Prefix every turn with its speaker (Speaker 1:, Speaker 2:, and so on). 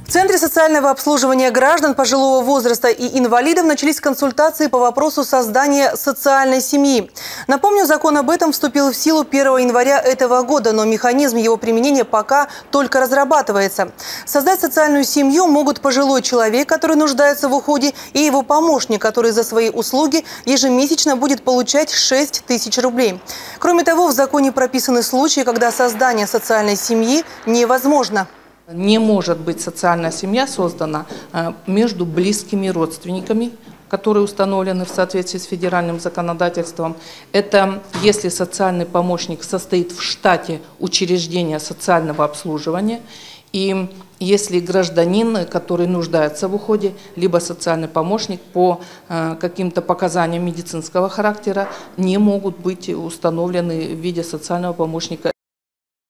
Speaker 1: В Центре социального обслуживания граждан пожилого возраста и инвалидов начались консультации по вопросу создания социальной семьи. Напомню, закон об этом вступил в силу 1 января этого года, но механизм его применения пока только разрабатывается. Создать социальную семью могут пожилой человек, который нуждается в уходе, и его помощник, который за свои услуги ежемесячно будет получать 6 тысяч рублей. Кроме того, в законе прописаны случаи, когда создание социальной семьи невозможно.
Speaker 2: Не может быть социальная семья создана между близкими родственниками, которые установлены в соответствии с федеральным законодательством. Это если социальный помощник состоит в штате учреждения социального обслуживания, и если гражданин, который нуждается в уходе, либо социальный помощник по каким-то показаниям медицинского характера, не могут быть установлены в виде социального помощника.